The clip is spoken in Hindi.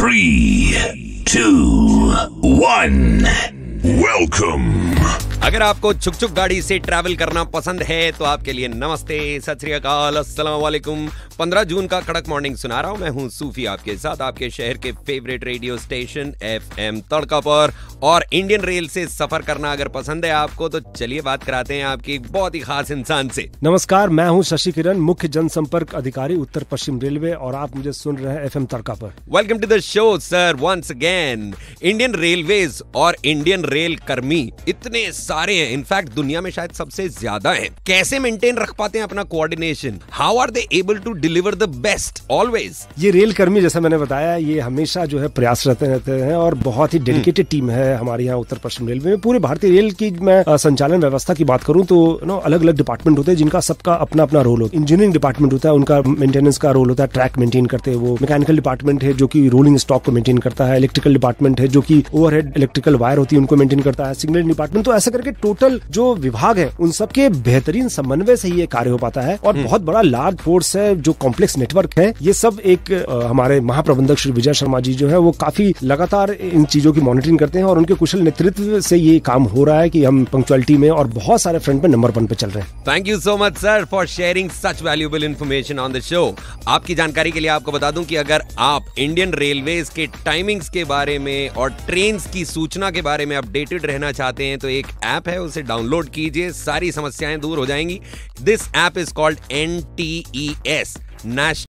3, 2, 1. Welcome. अगर आपको छुक छुक गाड़ी से ट्रैवल करना पसंद है तो आपके लिए नमस्ते, सत श्री अकाल, अस्सलाम वालेकुम। 15 जून का कड़क मॉर्निंग सुना रहा हूं। मैं हूं सूफी, आपके साथ आपके शहर के favourite radio station FM Tadka पर। और इंडियन रेल से सफर करना अगर पसंद है आपको तो चलिए बात कराते हैं आपकी एक बहुत ही खास इंसान से। नमस्कार, मैं हूं शशि किरण, मुख्य जनसंपर्क अधिकारी उत्तर पश्चिम रेलवे, और आप मुझे सुन रहे हैं FM तड़का पर। Welcome to the show sir once again. Indian railways और इंडियन रेल कर्मी इतने सारे हैं, इनफैक्ट दुनिया में शायद सबसे ज्यादा हैं। कैसे मेंटेन रख पाते हैं अपना coordination? How are they able to deliver the best always? ये रेल कर्मी, जैसा मैंने बताया, ये हमेशा जो है प्रयासरत रहते हैं और बहुत ही डेडिकेटेड टीम है हमारे यहाँ उत्तर पश्चिम रेलवे में। पूरे भारतीय रेल की मैं संचालन व्यवस्था की बात करूं तो अलग अलग डिपार्टमेंट होते हैं जिनका सबका अपना अपना रोल होता है। इंजीनियरिंग डिपार्टमेंट होता है, उनका मेंटेनेंस का रोल होता है, ट्रैक मेंटेन करते हैं वो। मैकेनिकल डिपार्टमेंट है जो कि रोलिंग स्टॉक को मेंटेन करता है। इलेक्ट्रिकल डिपार्टमेंट है जो कि ओवरहेड इलेक्ट्रिकल वायर होती है उनको मेंटेन करता है। सिग्नल डिपार्टमेंट, तो ऐसा करके टोटल जो विभाग है उन सबके बेहतरीन समन्वय से ये कार्य हो पाता है। और बहुत बड़ा लार्ज फोर्स है, जो कॉम्प्लेक्स नेटवर्क है। ये सब एक हमारे महाप्रबंधक श्री विजय शर्मा जी जो है वो काफी लगातार इन चीजों की मॉनिटरिंग करते हैं और उनके कुशल नेतृत्व से ये काम हो रहा है कि हम पंक्चुअलिटी में और बहुत सारे फ्रंट पे नंबर 1 पे चल रहे हैं। Thank you so much sir for sharing such valuable information on the show. आपकी जानकारी के लिए आपको बता दूं कि अगर आप इंडियन रेलवेज के टाइमिंग्स के बारे में और ट्रेन्स की सूचना के बारे में अपडेटेड रहना चाहते हैं तो एक ऐप है, उसे डाउनलोड कीजिए, सारी समस्याएं दूर हो जाएंगी। This app is called NTES,